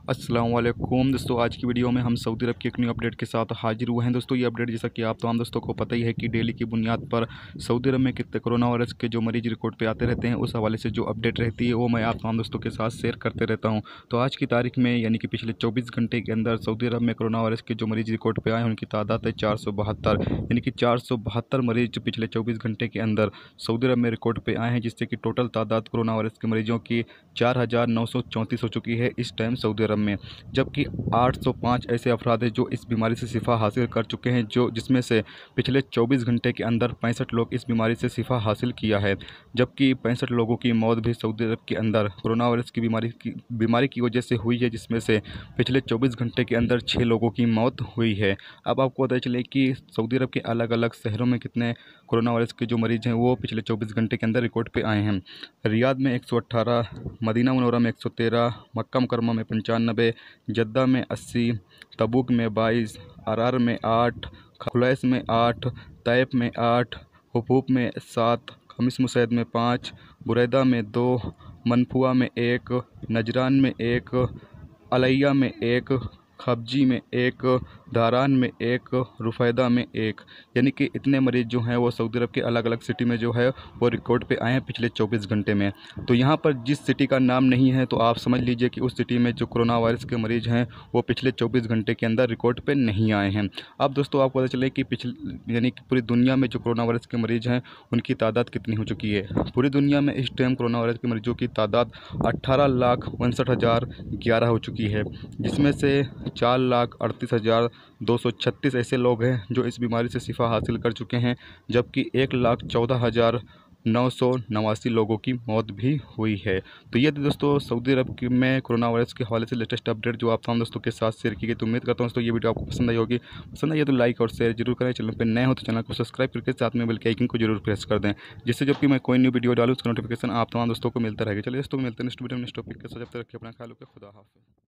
अस्सलाम वालेकुम दोस्तों, आज की वीडियो में हम सऊदी अरब की एक न्यू अपडेट के साथ हाजिर हुए हैं। दोस्तों ये अपडेट जैसा कि आप तमाम दोस्तों को पता ही है कि डेली की बुनियाद पर सऊदी अरब में कितने कोरोना वायरस के जो मरीज रिकॉर्ड पे आते रहते हैं, उस हवाले से जो अपडेट रहती है वो मैं आप तमाम दोस्तों के साथ शेयर करते रहता हूँ। तो आज की तारीख में यानी कि पिछले 24 घंटे के अंदर सऊदी अरब में कोरोना वायरस के जो मरीज रिकॉर्ड पर आए हैं उनकी तादाद है 472, यानी कि 472 मरीज पिछले 24 घंटे के अंदर सऊदी अरब में रिकॉर्ड पे आए हैं, जिससे कि टोटल तादाद कोरोना वायरस के मरीजों की 4934 हो चुकी है इस टाइम सऊदी अरब में। जबकि 805 ऐसे अफराद हैं जो इस बीमारी से शिफा हासिल कर चुके हैं, जिसमें से पिछले 24 घंटे के अंदर 65 लोग इस बीमारी से शिफा हासिल किया है। जबकि 65 लोगों की मौत भी सऊदी अरब के अंदर कोरोना वायरस की बीमारी की वजह से हुई है, जिसमें से पिछले 24 घंटे के अंदर 6 लोगों की मौत हुई है। अब आपको पता चले कि सऊदी अरब के अलग अलग शहरों में कितने कोरोना वायरस के जो मरीज हैं वो पिछले 24 घंटे के अंदर रिकॉर्ड पे आए हैं। रियाद में 118, मदीना मुनव्वरा में 113, मक्का मुकरमा में 95, जद्दा में 80, तबूक में 22, अरार में 8, खुलैस में 8, तैफ में 8, हुबूब में 7, खमीस मुसैद में 5, बुरैदा में 2, मनफुआ में 1, नजरान में 1, अलैया में 1, खबजी में 1, धारान में 1, रुफैदा में 1, यानी कि इतने मरीज़ जो हैं वो सऊदी अरब के अलग अलग सिटी में जो है वो रिकॉर्ड पे आए हैं पिछले 24 घंटे में। तो यहाँ पर जिस सिटी का नाम नहीं है तो आप समझ लीजिए कि उस सिटी में जो कोरोना वायरस के मरीज़ हैं वो पिछले 24 घंटे के अंदर रिकॉर्ड पे नहीं आए हैं। अब दोस्तों आपको पता चले कि यानी कि पूरी दुनिया में जो कोरोना वायरस के मरीज़ हैं उनकी तादाद कितनी हो चुकी है। पूरी दुनिया में इस टाइम कोरोना वायरस के मरीजों की तादाद 18,59,011 हो चुकी है, जिसमें से 4,38,236 ऐसे लोग हैं जो इस बीमारी से शिफा हासिल कर चुके हैं, जबकि 1,14,989 लोगों की मौत भी हुई है। तो ये थी दोस्तों सऊदी अरब में कोरोना वायरस के हवाले से लेटेस्ट अपडेट जो आप तमाम दोस्तों के साथ शेयर की गई। तो उम्मीद करता हूँ दोस्तों ये वीडियो आपको पसंद आई होगी। पसंद आई है तो लाइक और शेयर जरूर करें। चैनल पर नए हो तो चैनल को सब्सक्राइब करके साथ में बेल के आइकन को जरूर प्रेस कर दें, जिससे जब कि मैं कोई न्यू वीडियो डालूँ उसका नोटिफिकेशन आप तमाम दोस्तों को मिलता रहेगा। चलिए दोस्तों मिलते हैं नेक्स्ट वीडियो में नेक्स्ट टॉपिक के साथ। जब तक रखिए अपना ख्याल रखिए। खुदा हाफिज़।